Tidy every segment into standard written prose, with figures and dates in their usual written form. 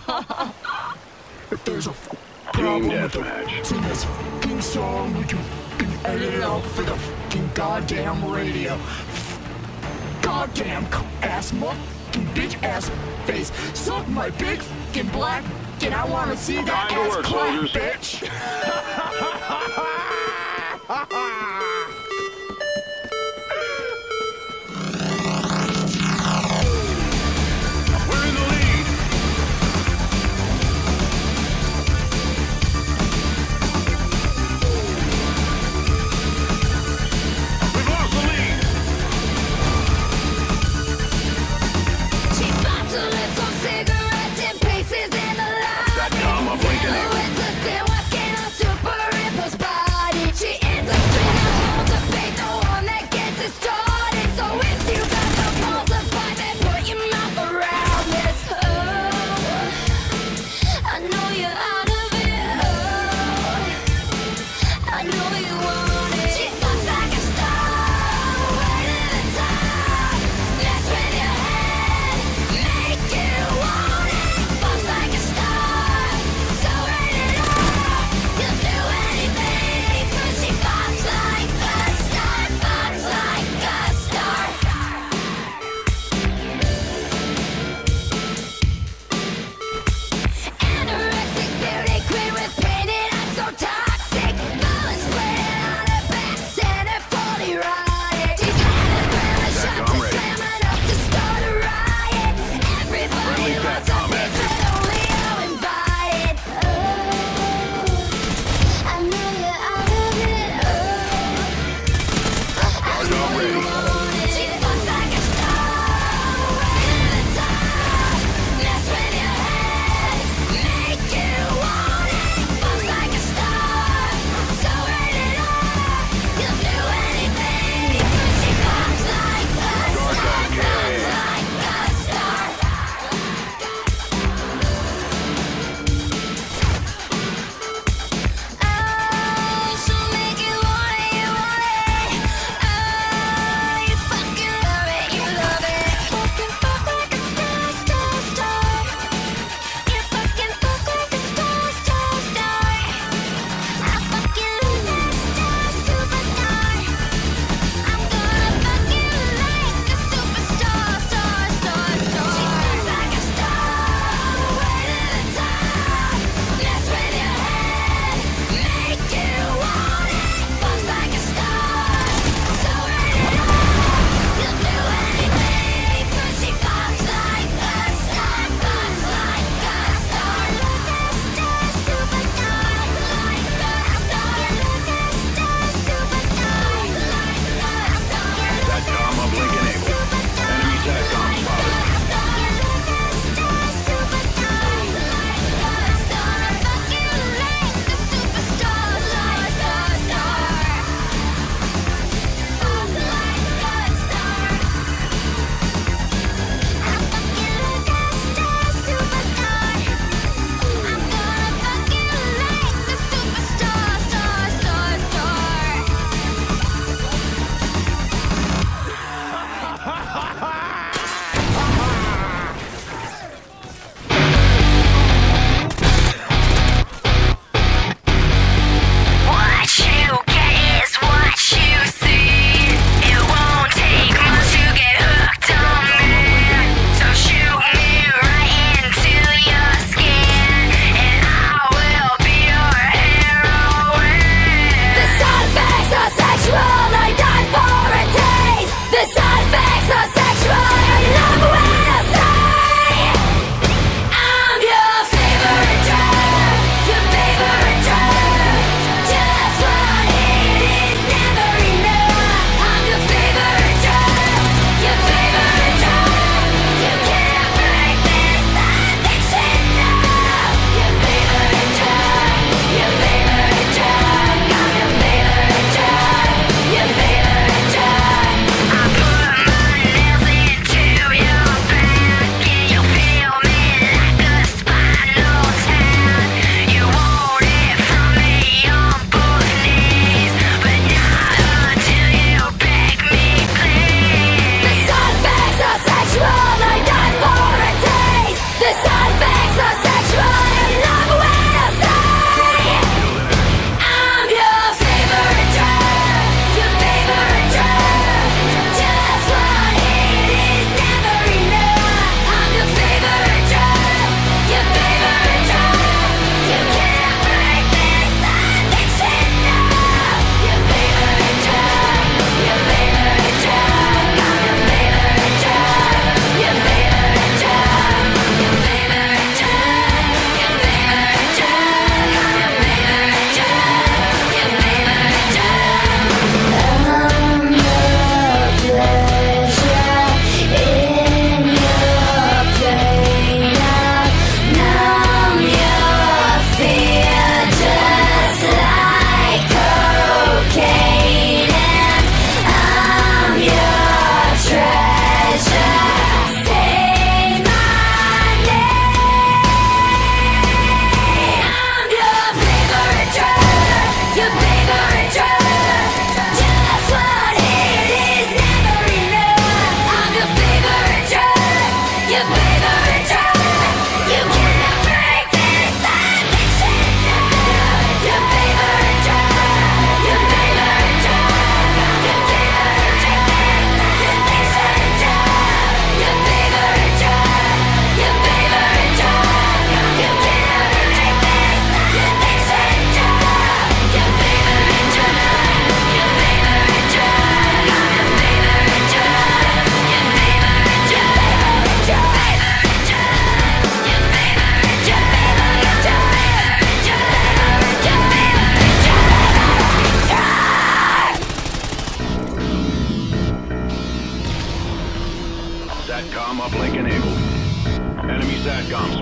If there's a problem with the sing this fucking song, we can edit it out for the fucking goddamn radio. Goddamn ass fucking bitch ass face. Suck my big fucking black and I wanna see that ass clap, bitch. Cigarettes and paces in the line. That dumb, I'm blinking it.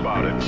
about it.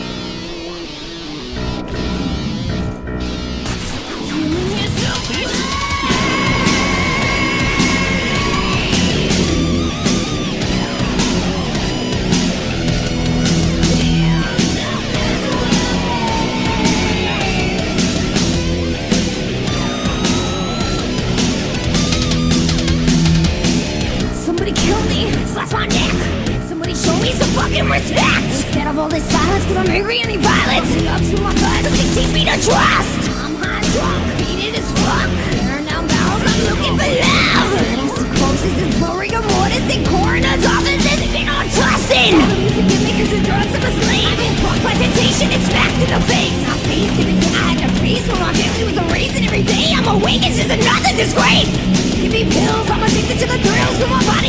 Somebody kill me, slash my neck. Somebody show me some fucking respect. Instead of all this silence, cause I'm angry and they violence. The ups with my thighs, they teach me to trust. I'm high drunk, beating as fuck. Tearing down barrels, I'm looking for love. I see corpses and slow rigor mortis in coroner's offices. Ain't no trusting. You forgive me cause the drugs I'm asleep. I've been fucked by temptation, it's smacked in the face. My face giving me I had to freeze. When my family was erased and every day I'm awake, it's just another disgrace. Give me pills, I'm addicted to the thrills. With my body